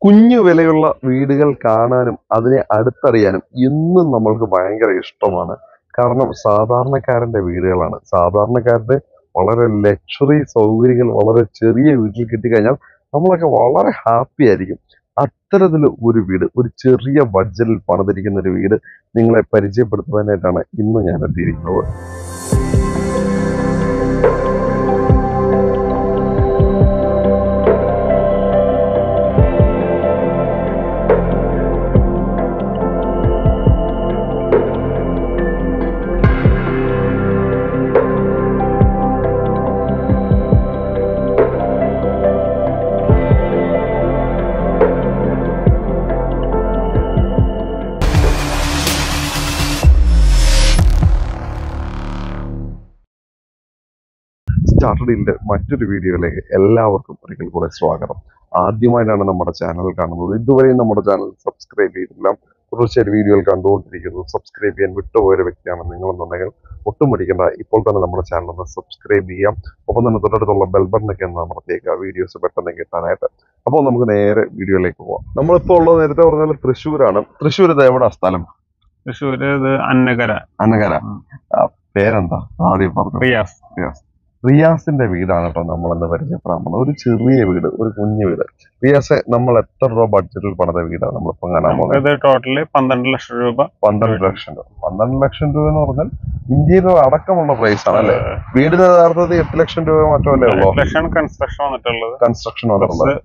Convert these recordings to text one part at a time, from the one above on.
കുഞ്ഞു വിലയുള്ള വീടുകൾ കാണാനും അതിനെ അടുത്തറിയാനും എന്നും നമ്മൾക്ക് ഭയങ്കര ഇഷ്ടമാണ്. കാരണം സാധാരണക്കാരന്റെ വീടുകളാണ്. സാധാരണക്കാരുടെ വളരെ ലക്ഷറി സൗകര്യങ്ങൾ വളരെ ചെറിയ വീട്ടിൽ കിട്ടിക്കഴിഞ്ഞാൽ നമ്മളൊക്കെ വളരെ ഹാപ്പി ആയിരിക്കും. അത്തരത്തിൽ ഒരു വീട്, ഒരു ചെറിയ ബഡ്ജറ്റിൽ പണിതിരിക്കുന്ന ഒരു വീട് നിങ്ങളെ പരിചയപ്പെടുത്തുവാനായിട്ടാണ് ഇന്ന് ഞാൻ എത്തിയിരിക്കുന്നത്. സ്റ്റാർട്ടഡിന്റെ മറ്റൊരു വീഡിയോയിലേക്ക് എല്ലാവർക്കും ഒരിക്കൽ കൂടെ സ്വാഗതം. ആദ്യമായിട്ടാണ് നമ്മുടെ ചാനൽ കാണുന്നത്, ഇതുവരെയും നമ്മുടെ ചാനൽ സബ്സ്ക്രൈബ് ചെയ്തിട്ടില്ല, തുടർച്ചയായിട്ട് വീഡിയോകൾ കണ്ടുകൊണ്ടിരിക്കുന്നു. സബ്സ്ക്രൈബ് ചെയ്യാൻ വിട്ടുപോയൊരു വ്യക്തിയാണ് നിങ്ങളെന്നുണ്ടെങ്കിൽ ഒട്ടും മടിക്കേണ്ട, ഇപ്പോൾ തന്നെ നമ്മുടെ ചാനൽ ഒന്ന് സബ്സ്ക്രൈബ് ചെയ്യാം. ഒപ്പം തന്നെ തൊട്ടടുത്തുള്ള ബെൽ ബട്ടനൊക്കെ ഒന്ന് അമർത്തിയേക്കുക, വീഡിയോസ് പെട്ടെന്ന് കിട്ടാനായിട്ട്. അപ്പോൾ നമുക്ക് നേരെ വീഡിയോയിലേക്ക് പോവാം. നമ്മളിപ്പോൾ ഉള്ളത് നേരത്തെ പറഞ്ഞാൽ തൃശ്ശൂരാണ്. തൃശ്ശൂർ ഇത് എവിടെ സ്ഥലം? തൃശ്ശൂര് അന്നകര. അന്നകര. പേരെന്താ ആദ്യം പറഞ്ഞു? റിയാസ്. റിയാസിന്റെ വീടാണ് കേട്ടോ നമ്മളെന്ന് പരിചയപ്പെടാൻ പോകുന്നത്. ഒരു ചെറിയ വീട്, ഒരു കുഞ്ഞു വീട്. റിയാസ്, നമ്മൾ എത്ര രൂപ ബഡ്ജറ്റിൽ പണിത വീടാണ് നമ്മളിപ്പോ കാണാൻ പോകുന്നത്? ടോട്ടല് 12 ലക്ഷം രൂപ. 12 ലക്ഷം രൂപ. 12 ലക്ഷം രൂപ എന്ന് പറഞ്ഞാൽ ഇന്ത്യയിൽ അടക്കമുള്ള പ്രൈസ് ആണ് അല്ലെ? വീടിന് യഥാർത്ഥത്തിൽ 8 ലക്ഷം രൂപ മറ്റോ അല്ലേ ഉള്ളൂ? കൺസ്ട്രക്ഷൻ വന്നിട്ടുള്ളത്. കൺസ്ട്രക്ഷൻ വന്നിട്ടുള്ളത്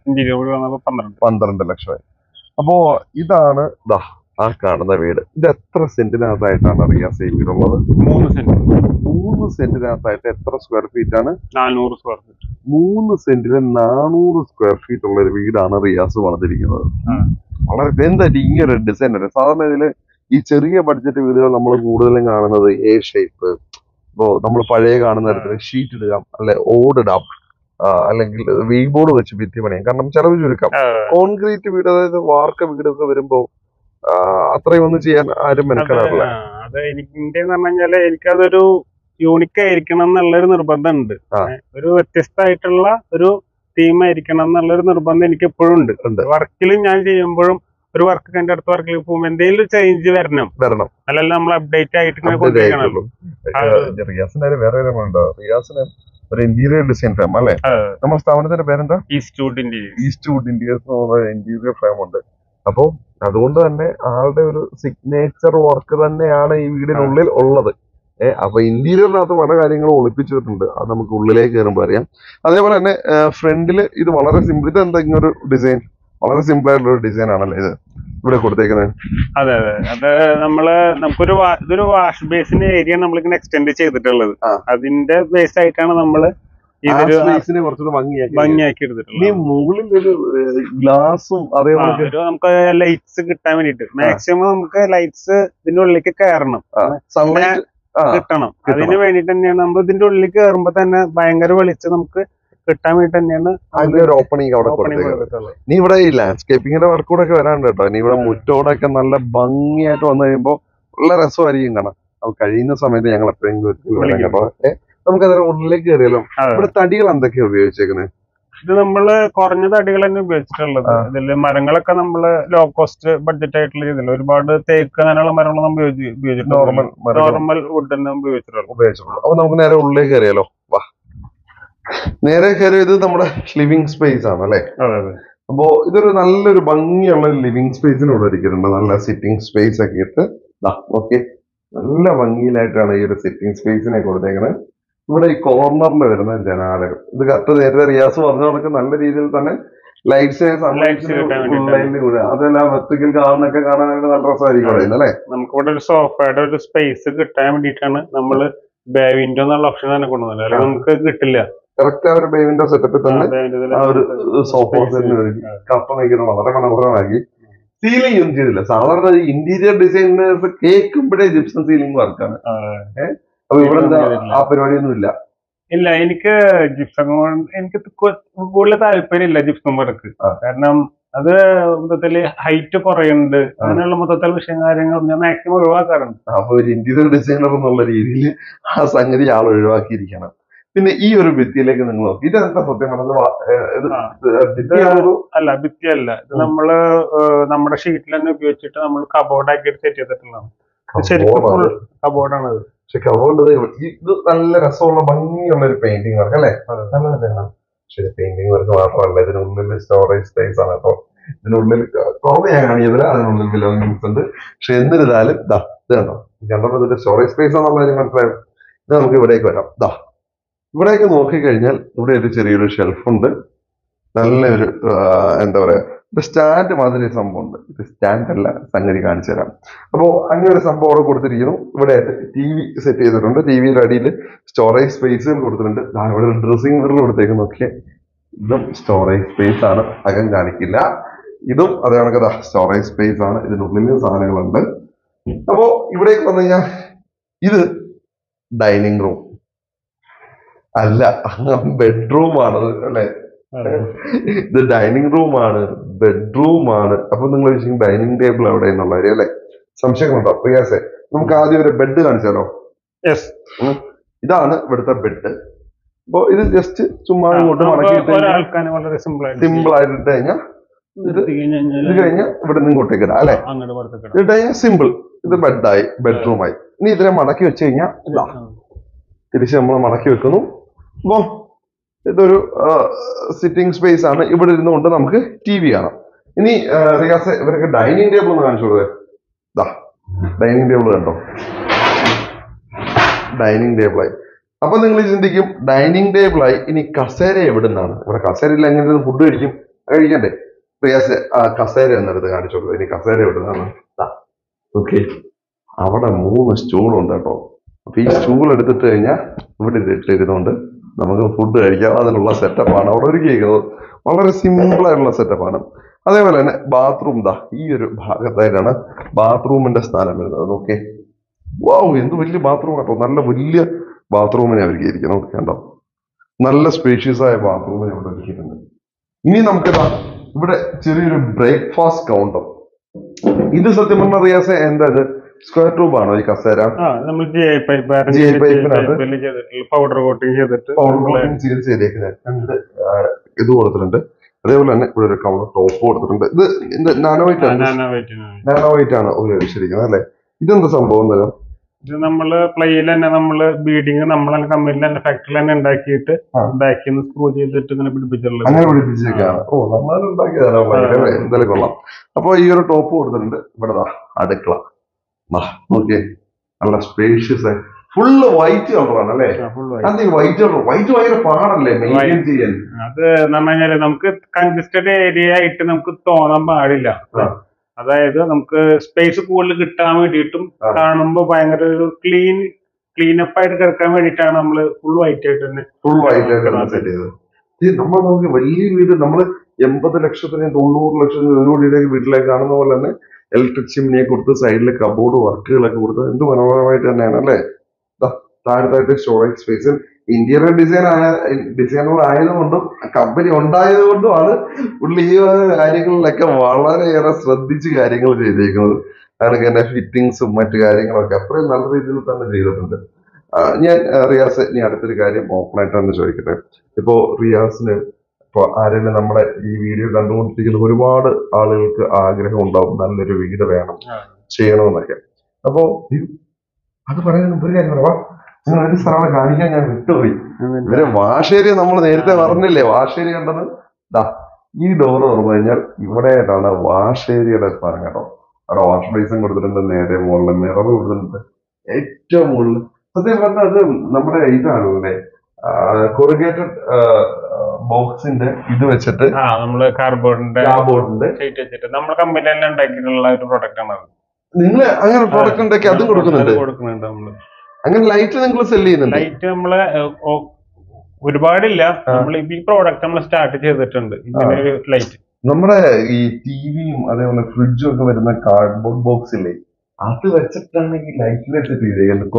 12 ലക്ഷമായി. അപ്പോ ഇതാണ് ആ കാണുന്ന വീട്. ഇത് എത്ര സെന്റിനകത്തായിട്ടാണ് റിയാസ് ഈ വീടുള്ളത്? 3 സെന്റ്. 3 സെന്റിനകത്തായിട്ട് എത്ര സ്ക്വയർ ഫീറ്റ് ആണ്? 400 സ്ക്വയർ ഫീറ്റ്. 3 സെന്റിന് 400 സ്ക്വയർ ഫീറ്റ് ഉള്ള ഒരു വീടാണ് റിയാസ് പണിതിരിക്കുന്നത്. വളരെ എന്തായാലും ഇങ്ങനെ ഡിസൈൻ അല്ലേ? സാധാരണ ഇതില് ഈ ചെറിയ ബഡ്ജറ്റ് വീടുകൾ നമ്മൾ കൂടുതലും കാണുന്നത് എ ഷേപ്പ്, ഇപ്പോ നമ്മൾ പഴയ കാണുന്ന തരത്തിൽ ഷീറ്റ് ഇടുക, അല്ലെ ഓടിടാം, അല്ലെങ്കിൽ വി ബോർഡ് വെച്ച് ഭിത്തി പണിയാം. കാരണം ചെലവ് ചുരുക്കാം. കോൺക്രീറ്റ് വീട്, അതായത് വാർക്ക വീടൊക്കെ വരുമ്പോ അത്രയും ഒന്നും ചെയ്യാൻ ആരും മെനക്കെടാറില്ല. അത് എനിക്ക് പറഞ്ഞാല് എനിക്കതൊരു യൂണിക് ആയിരിക്കണം എന്നുള്ളൊരു നിർബന്ധം ഉണ്ട്. ഒരു വ്യത്യസ്തമായിട്ടുള്ള ഒരു തീം ആയിരിക്കണം എന്നുള്ളൊരു നിർബന്ധം എനിക്ക് എപ്പോഴും ഉണ്ട്. വർക്കിലും ഞാൻ ചെയ്യുമ്പോഴും ഒരു വർക്ക് കഴിഞ്ഞ അടുത്ത വർക്കിൽ പോകുമ്പോൾ എന്തെങ്കിലും ചേഞ്ച് വരണം. അല്ലല്ല നമ്മൾ അപ്ഡേറ്റ് ആയിട്ട് റിയാസിന് ഒരു ഇന്റീരിയർ ഡിസൈൻ ഫേം അല്ലെ? നമ്മുടെ സ്ഥാപനത്തിന്റെ പേരെന്താ? Eastwood Interiors. Eastwood Interiors interior firm ഉണ്ട്. അപ്പോ അതുകൊണ്ട് തന്നെ ആളുടെ ഒരു സിഗ്നേച്ചർ വർക്ക് തന്നെയാണ് ഈ വീടിനുള്ളിൽ ഉള്ളത്. അപ്പൊ ഇന്റീരിയറിനകത്ത് പല കാര്യങ്ങളും ഒളിപ്പിച്ചിട്ടുണ്ട്. അത് നമുക്ക് ഉള്ളിലേക്ക് കയറുമ്പോൾ അറിയാം. അതേപോലെ തന്നെ ഫ്രണ്ടില് ഇത് വളരെ സിമ്പിൾ. ഇത് എന്താ ഇങ്ങനൊരു ഡിസൈൻ? വളരെ സിമ്പിൾ ആയിട്ടുള്ള ഒരു ഡിസൈൻ ആണല്ലേ ഇത് ഇവിടെ കൊടുത്തേക്കുന്നത്? അതെ. അത് ഇതൊരു വാഷ് ബേസിന്റെ ഏരിയ നമ്മളിങ്ങനെ എക്സ്റ്റെൻഡ് ചെയ്തിട്ടുള്ളത്. അതിന്റെ ബേസ് ആയിട്ടാണ് നമ്മള് ഭംഗിയാക്കി എടുത്തിട്ടുള്ളത്. മുകളിൽ ഒരു ഗ്ലാസും അതേപോലെ നമുക്ക് ലൈറ്റ്സ് കിട്ടാൻ വേണ്ടിട്ട് മാക്സിമം നമുക്ക് ലൈറ്റ്സ് ഇതിന്റെ ഉള്ളിലേക്ക് കയറണം, കിട്ടണം. അതിന് വേണ്ടിട്ട് തന്നെയാണ് നമ്മൾ ഇതിന്റെ ഉള്ളിൽ കയറുമ്പോ തന്നെ ഭയങ്കര വെളിച്ചം നമുക്ക് കിട്ടാൻ വേണ്ടി തന്നെയാണ് ഒരു ഓപ്പണിംഗ് അവിടെ കൊടുത്തേക്കുന്നത്. നീ ഇവിടെ ഈ ലാൻഡ്സ്കേപ്പിങ്ങിന്റെ വർക്കൂടെ ഒക്കെ വരാണ്ട് കേട്ടോ. നീ ഇവിടെ മുറ്റോടൊക്കെ നല്ല ഭംഗിയായിട്ട് വന്നു കഴിയുമ്പോ നല്ല രസമായിരിക്കും കാണാം. അപ്പൊ കഴിയുന്ന സമയത്ത് ഞങ്ങൾ എപ്പോഴെങ്കിലും കേട്ടോ. നമുക്കത് ഉള്ളിലേക്ക് കയറിയാലോ? ഇവിടെ തടികൾ എന്തൊക്കെയാ ഉപയോഗിച്ചേക്കുന്നത്? ഇത് നമ്മള് കുറഞ്ഞ തടികൾ തന്നെ ഉപയോഗിച്ചിട്ടുള്ളത്. ഇതില് മരങ്ങളൊക്കെ നമ്മള് ലോ കോസ്റ്റ് ബഡ്ജറ്റ് ആയിട്ടുള്ള രീതിയിൽ ഒരുപാട് തേക്ക് അങ്ങനെയുള്ള മരങ്ങൾ നമ്മൾ ഉപയോഗിച്ചിട്ടുണ്ട്. നോർമൽ വുഡ് തന്നെ ഉപയോഗിച്ചിട്ടുള്ളൂ. അപ്പൊ നമുക്ക് നേരെ ഉള്ളിലേക്ക് കയറിയാലോ? വാ, നേരെ കയറിയത് നമ്മുടെ ലിവിങ് സ്പേസ് ആണ് അല്ലെ? അപ്പോ ഇതൊരു നല്ലൊരു ഭംഗിയുള്ള ലിവിങ് സ്പേസിനോട് ഇരിക്കുന്നുണ്ട്. നല്ല സിറ്റിംഗ് സ്പേസ് ഒക്കെ ഇട്ട് ഓക്കെ, നല്ല ഭംഗിയിലായിട്ടാണ് ഈ ഒരു സിറ്റിംഗ് സ്പേസിനെ കൊടുത്തേക്കുന്നത്. ഇവിടെ ഈ കോർണറിൽ വരുന്ന ജനാലകൾ, ഇത് കറക്റ്റ് നേരത്തെ റിയാസ് പറഞ്ഞ കണക്ക് നല്ല രീതിയിൽ തന്നെ ലൈറ്റ്സ് അതെല്ലാം വെർട്ടിക്കൽ കാണാനൊക്കെ കാണാനായിട്ട് നല്ല രസമായിരിക്കും അല്ലേ? നമുക്കിവിടെ ഒരു സോഫയുടെ ഒരു സ്പേസ് കിട്ടാൻ വേണ്ടിയിട്ടാണ് നമ്മള് ബേ വിൻഡോ എന്നുള്ള ഓപ്ഷൻ തന്നെ കൊണ്ടുവന്നത്. അല്ലെങ്കിൽ നമുക്ക് കിട്ടില്ല. കറക്റ്റ് ആ ഒരു ബേ വിൻഡോ സെറ്റപ്പിൽ തന്നെ ആ ഒരു സോഫ കപ്പ വയ്ക്കുന്നത് വളരെ മനോഹരമാക്കി. സീലിംഗ് ഒന്നും ചെയ്തില്ല. സാധാരണ ഇന്റീരിയർ ഡിസൈനേഴ്സ് കേൾക്കുമ്പോഴേ ജിപ്സം സീലിംഗ് വർക്കാണ്. അപ്പൊ ഇവിടെ ആ പരിപാടിയൊന്നും ഇല്ല. എനിക്ക് ജിപ്സം എനിക്ക് കൂടുതൽ താല്പര്യമില്ല ജിപ്സം വർക്ക്. കാരണം അത് മൊത്തത്തില് ഹൈറ്റ് കുറയുന്നുണ്ട്, അങ്ങനെയുള്ള മൊത്തത്തിൽ വിഷയം കാര്യങ്ങൾ ഞാൻ മാക്സിമം ഒഴിവാക്കാറുണ്ട്. അപ്പൊ ഒരു ഇന്റീരിയർ ഡിസൈനർ എന്നുള്ള രീതിയിൽ ആ സംഗതി ആൾ ഒഴിവാക്കിയിരിക്കണം. പിന്നെ ഈ ഒരു ഭിത്തിയിലേക്ക് നിങ്ങൾ നോക്കി, ഇതെന്താ സത്യം പറഞ്ഞാൽ അല്ല ഭിത്തിയല്ല, ഇത് നമ്മള് നമ്മുടെ ഷീറ്റിൽ തന്നെ ഉപയോഗിച്ചിട്ട് നമ്മൾ കബോർഡ് ആക്കിയിട്ട് സെറ്റ് ചെയ്തിട്ടുള്ളതാണ്. ശരിക്കും കബോർഡാണ് അത്. പക്ഷെ കബോർഡ് ഇത് നല്ല രസമുള്ള ഭംഗിയുള്ള ഒരു പെയിന്റിംഗ് വർക്ക് അല്ലെ? ശരി, പെയിന്റിംഗ് വർക്ക് മാത്രമല്ല, ഇതിനുള്ളിൽ സ്റ്റോറേജ് സ്പേസ് ആണ്. അപ്പൊ ഇതിനുള്ളിൽ കുറവ് ഞാൻ കാണിയതില്ല, അതിനുള്ളിൽ ബിലോങ്ങിങ്സ് ഉണ്ട്. പക്ഷെ എന്നിരുന്നാലും ഇത് കണ്ടോ, കണ്ടപ്പോൾ ഇതിന്റെ സ്റ്റോറേജ് സ്പേസ് ആണെന്നുള്ള കാര്യം മനസ്സിലായോ? ഇത് നമുക്ക് ഇവിടേക്ക് വരാം. ഇവിടേക്ക് നോക്കിക്കഴിഞ്ഞാൽ ഇവിടെ ഒരു ചെറിയൊരു ഷെൽഫുണ്ട്. നല്ലൊരു എന്താ പറയാ, ഒരു സ്റ്റാൻഡ് മാതിരി സംഭവം ഉണ്ട്. ഇത് സ്റ്റാൻഡ് അല്ല, സംഗതി കാണിച്ചു തരാം. അപ്പോ അങ്ങനെ ഒരു സംഭവം അവിടെ കൊടുത്തിരിക്കുന്നു. ഇവിടെ TV സെറ്റ് ചെയ്തിട്ടുണ്ട്. TVയുടെ അടിയിൽ സ്റ്റോറേജ് സ്പേസും കൊടുത്തിട്ടുണ്ട്. ഇവിടെ ഒരു ഡ്രസ്സിംഗ് മിറർ കൊടുത്തേക്ക് നോക്കിയേ, ഇതും സ്റ്റോറേജ് സ്പേസ് ആണ്, അകം കാണിക്കില്ല. ഇതും അതേ കണക്ക് സ്റ്റോറേജ് സ്പേസ് ആണ്, ഇതിനുള്ളിൽ സാധനങ്ങളുണ്ട്. അപ്പോ ഇവിടേക്ക് വന്നു കഴിഞ്ഞാൽ ഇത് ഡൈനിങ് റൂം അല്ല, ബെഡ്റൂമാണ് അല്ലെ? ഇത് ഡൈനിങ് റൂമാണ്, ബെഡ്റൂമാണ്. അപ്പൊ നിങ്ങൾ ചോദിക്കും ഡൈനിങ് ടേബിൾ എവിടെ എന്നുള്ള കാര്യം അല്ലെ? സംശയങ്ങളുണ്ടോ പ്രിയാസെ? നമുക്ക് ആദ്യം ഒരു ബെഡ് കാണിച്ചാലോ? ഇതാണ് ഇവിടുത്തെ ബെഡ്. അപ്പൊ ഇത് ജസ്റ്റ് ചുമ്മാ ഇങ്ങോട്ട് മടക്കിയിട്ട് സിമ്പിൾ ആയിട്ട് ഇട്ട് കഴിഞ്ഞാൽ ഇത് കഴിഞ്ഞാൽ ഇവിടെ നിന്ന് ഇങ്ങോട്ടേക്ക് ഇടാം അല്ലെ? ഇട്ട് കഴിഞ്ഞാൽ സിമ്പിൾ. ഇത് ബെഡായി, ബെഡ്റൂമായി. ഇനി ഇതിനെ മടക്കി വെച്ച് കഴിഞ്ഞാൽ തിരിച്ച് നമ്മൾ മടക്കി വെക്കുന്നു. അപ്പോ ഇതൊരു സിറ്റിംഗ് സ്പേസ് ആണ്. ഇവിടെ ഇരുന്നുകൊണ്ട് നമുക്ക് TV കാണാം. ഇനി റിയാസ് ഇവരൊക്കെ ഡൈനിങ് ടേബിൾ ഒന്ന് കാണിച്ചു കൊടുത്തേ. ഡൈനിങ് ടേബിൾ കണ്ടോ? ഡൈനിങ് ടേബിളായി. അപ്പൊ നിങ്ങൾ ചിന്തിക്കും ഡൈനിങ് ടേബിളായി, ഇനി കസേര എവിടെ നിന്നാണ്? ഇവിടെ കസേരയിൽ എങ്ങനെ ഫുഡ് കഴിക്കണ്ടേ? റിയാസ് കസേര എന്നെടുത്ത് കാണിച്ചു കൊടുത്തത്. ഇനി കസേര എവിടെ നിന്നാണ്? ഓക്കെ, അവിടെ 3 സ്റ്റൂളുണ്ട് കേട്ടോ. അപ്പൊ ഈ സ്റ്റൂൾ എടുത്തിട്ട് കഴിഞ്ഞാൽ ഇവിടെ ഇട്ടിരുന്നുകൊണ്ട് നമുക്ക് ഫുഡ് കഴിക്കാം. അതിനുള്ള സെറ്റപ്പാണ് അവിടെ ഒരുക്കിയിരിക്കുന്നത്. വളരെ സിമ്പിൾ ആയിട്ടുള്ള സെറ്റപ്പാണ്. അതേപോലെ തന്നെ ബാത്റൂം ഈ ഒരു ഭാഗത്തായിട്ടാണ് ബാത്റൂമിന്റെ സ്ഥാനം വരുന്നത്. നോക്കേ, വാവ്, എന്ത് വലിയ ബാത്റൂം കേട്ടോ. നല്ല വലിയ ബാത്റൂമിനെ ഒരുക്കിയിരിക്കുന്നു. കണ്ടോ, നല്ല സ്പേഷ്യസ് ആയ ബാത്റൂമിനെ ഇവിടെ ഒരുക്കിയിട്ടുണ്ട്. ഇനി നമുക്ക് ഇവിടെ ചെറിയൊരു ബ്രേക്ക്ഫാസ്റ്റ് കൗണ്ടർ. ഇത് സത്യം പറഞ്ഞ റിയാസ് എന്താ ഇത്? സ്ക്വയർ ട്യൂബ് ആണോ ഈ കസേര? പൗഡർ കോട്ടിങ് ചെയ്തേക്കുന്നത് ഇത് കൊടുത്തിട്ടുണ്ട്. അതേപോലെ തന്നെ ഇവിടെ ഒരു കൗണ്ടർ ടോപ്പ് കൊടുത്തിട്ടുണ്ട്. ഇത് നാനോ വൈറ്റ് ആണ് ഉപയോഗിച്ചിരിക്കുന്നത് അല്ലെ? ഇതെന്താ സംഭവം തരാം? ഇത് നമ്മള് പ്ലേയിൽ തന്നെ നമ്മള് ബീഡിങ് നമ്മൾ തന്നെ കമ്പനിയിൽ തന്നെ ഫാക്ടറിയിൽ തന്നെ ഉണ്ടാക്കിയിട്ട് ബാക്കിൽ നിന്ന് സ്ക്രൂ ചെയ്തിട്ട് ഇങ്ങനെ പിടിപ്പിച്ചിട്ടുള്ളത്. അങ്ങനെ പിടിപ്പിച്ചേക്കാണ്. എന്തായാലും കൊള്ളാം. അപ്പൊ ഈ ഒരു ടോപ്പ് കൊടുത്തിട്ടുണ്ട്. ഇവിടെ അടുക്കള ഓക്കെ, നല്ല സ്പേഷ്യസ്, ഫുള്ള് വൈറ്റ് കളറാണ് അല്ലേ? അത് വൈറ്റ് കളർ, വൈറ്റ് ഭയങ്കര പാടല്ലേ മെയിൻറ്റെയിൻ ചെയ്യാൻ? അത് എന്ന് പറഞ്ഞാല് നമുക്ക് കൺജസ്റ്റഡ് ഏരിയ ആയിട്ട് നമുക്ക് തോന്നാൻ പാടില്ല. അതായത് നമുക്ക് സ്പേസ് കൂടുതൽ കിട്ടാൻ വേണ്ടിയിട്ടും കാണുമ്പോ ഭയങ്കര ഒരു ക്ലീനപ്പ് ആയിട്ട് കിടക്കാൻ വേണ്ടിയിട്ടാണ് നമ്മള് ഫുൾ വൈറ്റ് ആയിട്ട് തന്നെ സെറ്റ് ചെയ്തത്. നമ്മൾ നമുക്ക് വലിയ വീട്, നമ്മള് 80 ലക്ഷത്തിന് 90 ലക്ഷത്തിന് ഒരു കോടിയിലേക്ക് വീട്ടിലേക്ക് കാണുന്ന പോലെ തന്നെ ഇലക്ട്രിക് ചിമ്മിനിയെ കൊടുത്ത് സൈഡിലെ കബോർഡ് വർക്കുകളൊക്കെ കൊടുത്ത് എന്ത് മനോഹരമായിട്ട് തന്നെയാണ് അല്ലേ? താഴത്തായിട്ട് സ്റ്റോറേജ് സ്പേസ്, ഇന്റീരിയർ ഡിസൈനർ ആയതുകൊണ്ടും കമ്പനി ഉണ്ടായതുകൊണ്ടുമാണ് പുള്ളി ഈ കാര്യങ്ങളിലൊക്കെ വളരെയേറെ ശ്രദ്ധിച്ച് കാര്യങ്ങൾ ചെയ്തേക്കുന്നത്. അതൊക്കെ തന്നെ ഫിറ്റിങ്സും മറ്റു കാര്യങ്ങളൊക്കെ അത്രയും നല്ല രീതിയിൽ തന്നെ ചെയ്തിട്ടുണ്ട്. ഞാൻ റിയാസ് ഇനി അടുത്തൊരു കാര്യം ഓപ്പണായിട്ട് തന്നെ ചോദിക്കട്ടെ. ഇപ്പോ റിയാസിന് ഇപ്പൊ ആരെങ്കിലും നമ്മുടെ ഈ വീഡിയോ കണ്ടുകൊണ്ടിരിക്കുന്ന ഒരുപാട് ആളുകൾക്ക് ആഗ്രഹം ഉണ്ടാവും നല്ലൊരു വീട് വേണം ചെയ്യണമെന്നൊക്കെ. അപ്പോ അത് പറയാൻ ഒരു കാര്യം പറയാ, നിങ്ങൾ ഒരു സ്ഥലം കാണിക്കാൻ ഞാൻ വിട്ടുപോയി. ഇവരെ വാഷേരി നമ്മൾ നേരത്തെ പറഞ്ഞില്ലേ, വാഷേരി കണ്ടത് ഈ ഡോറ് തുറന്നു കഴിഞ്ഞാൽ ഇവിടെയായിട്ടാണ് വാഷേരിയുടെ സ്ഥലം കേട്ടോ. അവിടെ വാഷ് ബേസും കൊടുത്തിട്ടുണ്ട്, നേരെ മുകളിൽ മിറർ കൊടുത്തിട്ടുണ്ട്. ഏറ്റവും മുകളിൽ സത്യം പറഞ്ഞാൽ അത് നമ്മുടെ ഇതാണല്ലേ കൊറിഗേറ്റഡ് ബോക്സിന്റെ ഇത് വെച്ചിട്ട് നമ്മള് കാർബോർഡിന്റെ നമ്മുടെ കമ്പനി തന്നെ ഉണ്ടാക്കിയിട്ടുള്ള ഒരു പ്രൊഡക്റ്റ് ആണ്. നിങ്ങൾ അങ്ങനെ പ്രൊഡക്റ്റ് ഉണ്ടാക്കി അതും കൊടുക്കുന്നുണ്ട്? നമ്മള് അങ്ങനെ ലൈറ്റ് നിങ്ങൾ സെല് ചെയ്യുന്നുണ്ട്? ലൈറ്റ് നമ്മള് ഒരുപാടില്ല, നമ്മൾ ഈ പ്രോഡക്റ്റ് നമ്മൾ സ്റ്റാർട്ട് ചെയ്തിട്ടുണ്ട്. ഇങ്ങനെ ഒരു ലൈറ്റ് നമ്മുടെ ഈ ടിവിയും അതേപോലെ ഫ്രിഡ്ജും ഒക്കെ വരുന്ന കാർഡ്ബോർഡ് ബോക്സില്ലേ, അത് വെച്ചിട്ടാണ് ഈ ലൈറ്റിനെ സെറ്റ് ചെയ്തേക്കുന്നത്.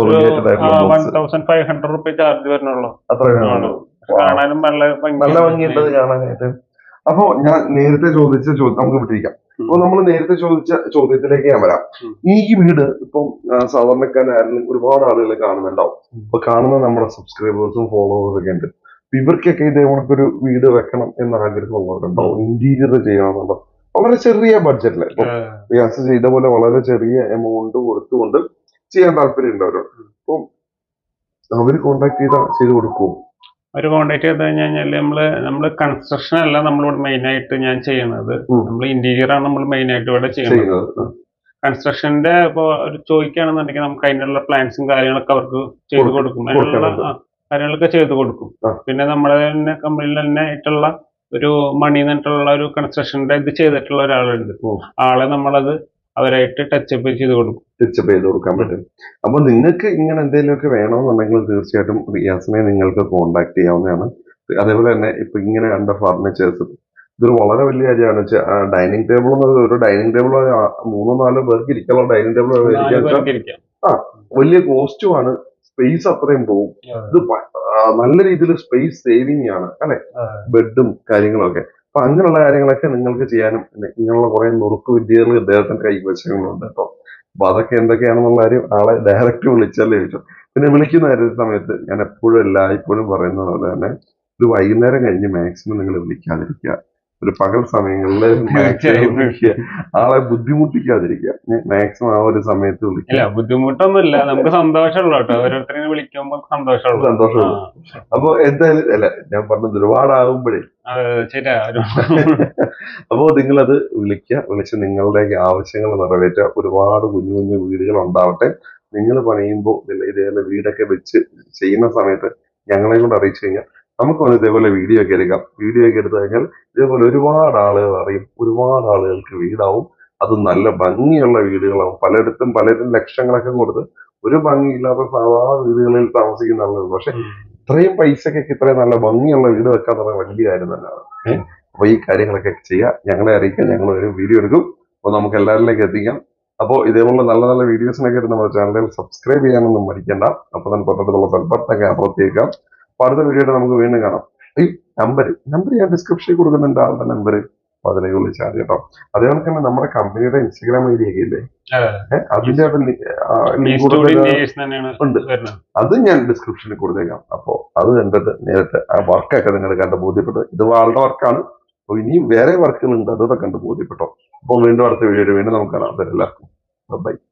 1500 റുപ്പീസ് ചാർജ് വരണുള്ളൂ. അത്ര കാണാനും നല്ല ഭംഗിയുണ്ടത് കാണാനായിട്ട്. അപ്പൊ ഞാൻ നേരത്തെ ചോദിച്ച ചോദ്യം നമുക്ക് വിട്ടിരിക്കാം. അപ്പൊ നമ്മൾ നേരത്തെ ചോദിച്ച ചോദ്യത്തിലേക്ക് ഞാൻ വരാം. ഈ വീട് ഇപ്പം സാധാരണക്കാരായാലും ഒരുപാട് ആളുകൾ കാണുന്നുണ്ടാവും. അപ്പൊ കാണുന്ന നമ്മുടെ സബ്സ്ക്രൈബേഴ്സും ഫോളോവേഴ്സും ഒക്കെ ഉണ്ട്. ഇവർക്കൊക്കെ ഇതേ കണക്കൊരു വീട് വെക്കണം എന്ന ആഗ്രഹമുള്ളവരുണ്ടാവും, ഇന്റീരിയർ ചെയ്യണമെന്നുണ്ടാവും. വളരെ ചെറിയ ബഡ്ജറ്റില് ഇപ്പൊ റിയാസ് ചെയ്ത പോലെ വളരെ ചെറിയ എമൗണ്ട് കൊടുത്തുകൊണ്ട് ചെയ്യാൻ താല്പര്യം ഉണ്ടവരുണ്ട്. അപ്പം അവര് കോണ്ടാക്ട് ചെയ്ത് കൊടുക്കും. ഒരു കോണ്ടാക്ട് ചെയ്ത് കഴിഞ്ഞാൽ നമ്മള് കൺസ്ട്രക്ഷൻ അല്ല നമ്മളിവിടെ മെയിൻ ആയിട്ട് ഞാൻ ചെയ്യണത്. നമ്മൾ ഇന്റീരിയർ ആണ് നമ്മൾ മെയിൻ ആയിട്ട് ഇവിടെ ചെയ്യുന്നത്. കൺസ്ട്രക്ഷന്റെ ഇപ്പൊ ചോദിക്കുകയാണെന്നുണ്ടെങ്കിൽ നമുക്ക് അതിനുള്ള പ്ലാൻസും കാര്യങ്ങളൊക്കെ അവർക്ക് ചെയ്ത് കൊടുക്കും. അതിനുള്ള കാര്യങ്ങളൊക്കെ ചെയ്ത് കൊടുക്കും. പിന്നെ നമ്മുടെ തന്നെ കമ്പനിയിൽ തന്നെ ആയിട്ടുള്ള ഒരു മണി എന്നിട്ടുള്ള ഒരു കൺസ്ട്രക്ഷന്റെ ഇത് ചെയ്തിട്ടുള്ള ഒരാളുണ്ട്. ആളെ നമ്മളത് അവരായിട്ട് ടച്ചപ്പ് ചെയ്ത് കൊടുക്കും. ടച്ചപ്പ് ചെയ്ത് കൊടുക്കാൻ പറ്റും. അപ്പൊ നിങ്ങൾക്ക് ഇങ്ങനെ എന്തെങ്കിലുമൊക്കെ വേണമെന്നുണ്ടെങ്കിൽ തീർച്ചയായിട്ടും റിയാസിനെ നിങ്ങൾക്ക് കോണ്ടാക്ട് ചെയ്യാവുന്നതാണ്. അതേപോലെ തന്നെ ഇപ്പൊ ഇങ്ങനെ കണ്ട ഫർണിച്ചേഴ്സ് ഇതൊരു വളരെ വലിയ കാര്യമാണ്. ഡൈനിങ് ടേബിൾ എന്നത് ഒരു ഡൈനിങ് ടേബിൾ 3-4 പേർക്ക് ഇരിക്കാനുള്ള ഡൈനിങ് ടേബിൾ വലിയ കോസ്റ്റുമാണ്. സ്പേസ് അത്രയും പോകും. ഇത് നല്ല രീതിയിൽ സ്പേസ് സേവിങ് ആണ് അല്ലെ, ബെഡും കാര്യങ്ങളൊക്കെ. അപ്പൊ അങ്ങനെയുള്ള കാര്യങ്ങളൊക്കെ നിങ്ങൾക്ക് ചെയ്യാനും ഇങ്ങനെയുള്ള കുറെ നുറുക്ക് വിദ്യകൾ ഇദ്ദേഹത്തിന്റെ കൈവശങ്ങളുണ്ട് കേട്ടോ. അപ്പൊ അതൊക്കെ എന്തൊക്കെയാണെന്നുള്ള കാര്യം ആളെ ഡയറക്റ്റ് വിളിച്ചാലേ ചോദിച്ചു. പിന്നെ വിളിക്കുന്ന സമയത്ത് ഞാൻ എപ്പോഴും എല്ലായ്പ്പോഴും പറയുന്നത് പോലെ തന്നെ ഒരു വൈകുന്നേരം കഴിഞ്ഞ് മാക്സിമം നിങ്ങൾ വിളിക്കാതിരിക്കുക. ഒരു പകൽ സമയങ്ങളിൽ ആളെ ബുദ്ധിമുട്ടിക്കാതിരിക്കുക. മാക്സിമം ആ ഒരു സമയത്ത് വിളിക്കുക. ബുദ്ധിമുട്ടൊന്നുമില്ല, നമുക്ക് സന്തോഷമുള്ള കേട്ടോ. ഓരോരുത്തരെ വിളിക്കുമ്പോൾ സന്തോഷമുള്ളൂ. അപ്പൊ എന്തായാലും അല്ല, ഞാൻ പറഞ്ഞത് ഒരുപാടാകുമ്പോഴേ അപ്പോ നിങ്ങളത് വിളിച്ച് നിങ്ങളുടെ ആവശ്യങ്ങൾ നിറവേറ്റുക. ഒരുപാട് കുഞ്ഞു കുഞ്ഞു വീടുകൾ ഉണ്ടാവട്ടെ. നിങ്ങൾ പണിയുമ്പോൾ ഇതേപോലെ വീടൊക്കെ വെച്ച് ചെയ്യുന്ന സമയത്ത് ഞങ്ങളെ കൊണ്ട് അറിയിച്ചു കഴിഞ്ഞാൽ നമുക്ക് ഇതേപോലെ വീഡിയോ ഒക്കെ എടുക്കാം. വീഡിയോ ഒക്കെ എടുത്തു കഴിഞ്ഞാൽ ഇതേപോലെ ഒരുപാട് ആളുകൾ അറിയും, ഒരുപാട് ആളുകൾക്ക് വീടാവും. അത് നല്ല ഭംഗിയുള്ള വീടുകളാവും. പലരും ലക്ഷങ്ങളൊക്കെ കൊടുത്ത് ഒരു ഭംഗിയില്ലാത്ത സാധാരണ വീടുകളിൽ താമസിക്കുന്ന ആളുകൾ. പക്ഷെ ഇത്രയും പൈസക്കൊക്കെ ഇത്രയും നല്ല ഭംഗിയുള്ള വീട് വെക്കാൻ പറഞ്ഞാൽ വലിയ കാര്യം തന്നെയാണ്. അപ്പൊ ഈ കാര്യങ്ങളൊക്കെ ചെയ്യുക, ഞങ്ങളെ അറിയിക്കാം. ഞങ്ങൾ ഒരു വീഡിയോ എടുക്കും. അപ്പൊ നമുക്ക് എല്ലാവരിലേക്ക് എത്തിക്കാം. അപ്പോൾ ഇതേപോലെ നല്ല നല്ല വീഡിയോസിനൊക്കെ നമ്മുടെ ചാനലിൽ സബ്സ്ക്രൈബ് ചെയ്യാനൊന്നും മടിക്കണ്ട. അപ്പൊ തന്നെ തൊട്ടടുത്തുള്ള ബെൽബട്ടൺ അമർത്തിയേക്കാം. അപ്പൊ അടുത്ത വീഡിയോയിൽ നമുക്ക് വീണ്ടും കാണാം. ഈ നമ്പർ ഞാൻ ഡിസ്ക്രിപ്ഷനിൽ കൊടുക്കുന്നുണ്ട്, ആളുടെ നമ്പർ. അപ്പൊ അതിലേക്ക് വിളിച്ചാൽ കേട്ടോ. അതേപോലെ തന്നെ നമ്മുടെ കമ്പനിയുടെ ഇൻസ്റ്റാഗ്രാം ഐഡി ഒക്കെ ഇല്ലേ, അതിന്റെ ഉണ്ട്. അത് ഞാൻ ഡിസ്ക്രിപ്ഷനിൽ കൊടുത്തേക്കാം. അപ്പൊ അത് കണ്ടിട്ട് നേരിട്ട് ആ വർക്കൊക്കെ നിങ്ങൾ കണ്ട് ബോധ്യപ്പെട്ടു. ഇത് ആളുടെ വർക്കാണ്. അപ്പൊ ഇനിയും വേറെ വർക്കുകളുണ്ട്, അതൊക്കെ കണ്ട് ബോധ്യപ്പെട്ടോ. അപ്പോൾ വീണ്ടും അടുത്ത വീഡിയോയിൽ വീണ്ടും നമുക്ക് കാണാം. എല്ലാവർക്കും ബൈ.